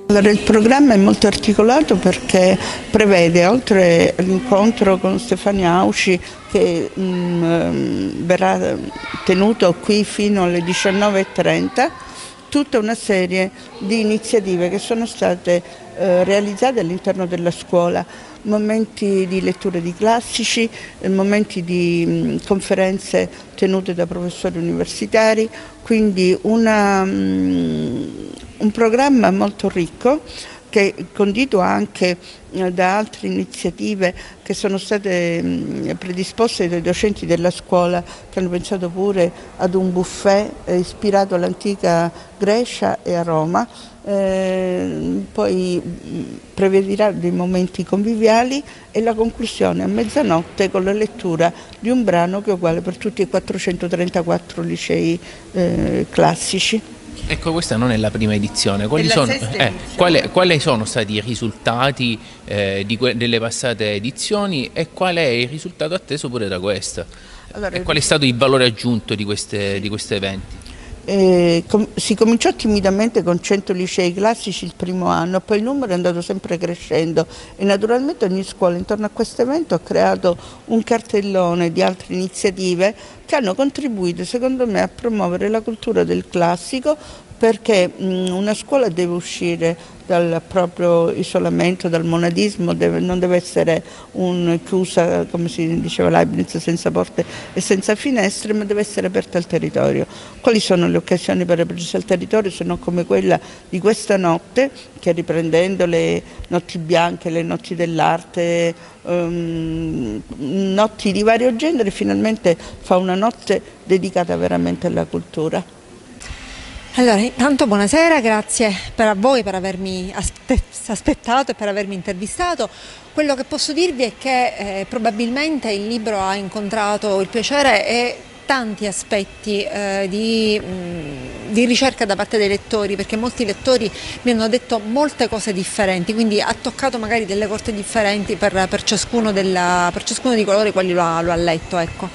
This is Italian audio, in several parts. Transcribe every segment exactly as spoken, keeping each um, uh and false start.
Allora, il programma è molto articolato perché prevede, oltre all'incontro con Stefania Auci che mh, verrà tenuto qui fino alle diciannove e trenta, tutta una serie di iniziative che sono state eh, realizzate all'interno della scuola, momenti di lettura di classici, momenti di mh, conferenze tenute da professori universitari, quindi una, mh, un programma molto ricco che è condito anche eh, da altre iniziative che sono state mh, predisposte dai docenti della scuola, che hanno pensato pure ad un buffet eh, ispirato all'antica Grecia e a Roma. Eh, poi mh, prevedrà dei momenti conviviali e la conclusione a mezzanotte con la lettura di un brano che è uguale per tutti i quattrocentotrentaquattro licei eh, classici. Ecco, questa non è la prima edizione. Quali, sono, eh, quali, quali sono stati i risultati eh, di que delle passate edizioni e qual è il risultato atteso pure da questa? Allora, e qual è stato il valore aggiunto di questi di questi eventi? Eh, com si cominciò timidamente con cento licei classici il primo anno, poi il numero è andato sempre crescendo e naturalmente ogni scuola intorno a questo evento ha creato un cartellone di altre iniziative che hanno contribuito secondo me a promuovere la cultura del classico, perché mh, una scuola deve uscire dal proprio isolamento, dal monadismo, deve, non deve essere un chiusa, come si diceva Leibniz, senza porte e senza finestre, ma deve essere aperta al territorio. Quali sono le occasioni per aprirsi al territorio se non come quella di questa notte, che riprendendo le notti bianche, le notti dell'arte, um, notti di vario genere, finalmente fa una notte dedicata veramente alla cultura. Allora, intanto buonasera, grazie per a voi per avermi aspettato e per avermi intervistato. Quello che posso dirvi è che eh, probabilmente il libro ha incontrato il piacere e tanti aspetti eh, di, mh, di ricerca da parte dei lettori, perché molti lettori mi hanno detto molte cose differenti, quindi ha toccato magari delle corde differenti per, per, ciascuno, della, per ciascuno di coloro i quali lo ha, lo ha letto. Ecco.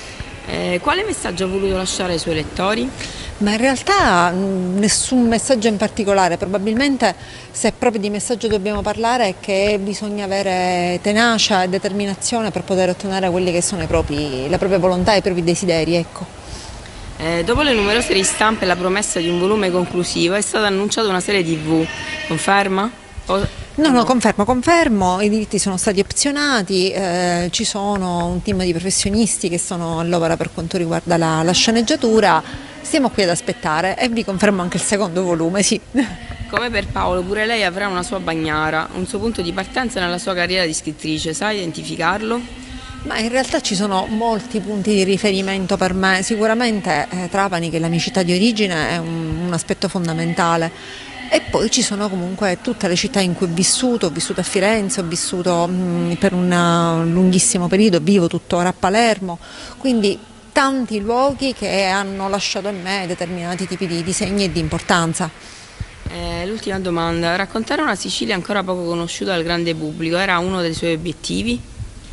Eh, quale messaggio ha voluto lasciare ai suoi lettori? Ma in realtà nessun messaggio in particolare, probabilmente se proprio di messaggio dobbiamo parlare è che bisogna avere tenacia e determinazione per poter ottenere quelli che sono i propri, la propria volontà e i propri desideri. Ecco. Eh, dopo le numerose ristampe e la promessa di un volume conclusivo è stata annunciata una serie tivù, conferma? O... No, no, confermo, confermo, i diritti sono stati opzionati, eh, ci sono un team di professionisti che sono all'opera per quanto riguarda la, la sceneggiatura, stiamo qui ad aspettare e vi confermo anche il secondo volume, sì. Come per Paolo, pure lei avrà una sua bagnara, un suo punto di partenza nella sua carriera di scrittrice, sa identificarlo? Ma in realtà ci sono molti punti di riferimento per me, sicuramente eh, Trapani, che è la mia città di origine, è un, un aspetto fondamentale. E poi ci sono comunque tutte le città in cui ho vissuto, ho vissuto a Firenze, ho vissuto mh, per un lunghissimo periodo, vivo tuttora a Palermo, quindi tanti luoghi che hanno lasciato in me determinati tipi di disegni e di importanza. Eh, l'ultima domanda, raccontare una Sicilia ancora poco conosciuta dal grande pubblico era uno dei suoi obiettivi?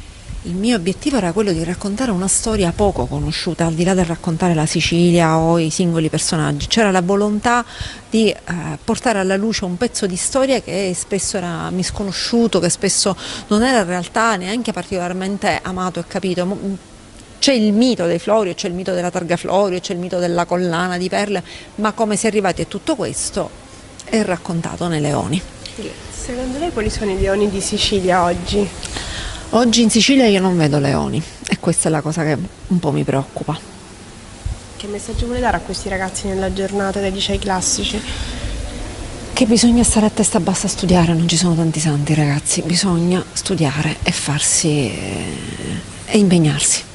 Il mio obiettivo era quello di raccontare una storia poco conosciuta, al di là del raccontare la Sicilia o i singoli personaggi. C'era la volontà di eh, portare alla luce un pezzo di storia che spesso era misconosciuto, che spesso non era in realtà neanche particolarmente amato e capito. C'è il mito dei Florio, c'è il mito della Targa Florio, c'è il mito della collana di perle, ma come si è arrivati a tutto questo è raccontato nei leoni. Secondo lei quali sono i leoni di Sicilia oggi? Oggi in Sicilia io non vedo leoni e questa è la cosa che un po' mi preoccupa. Che messaggio vuole dare a questi ragazzi nella giornata dei licei classici? Che bisogna stare a testa bassa a studiare, non ci sono tanti santi ragazzi, bisogna studiare e farsi e impegnarsi.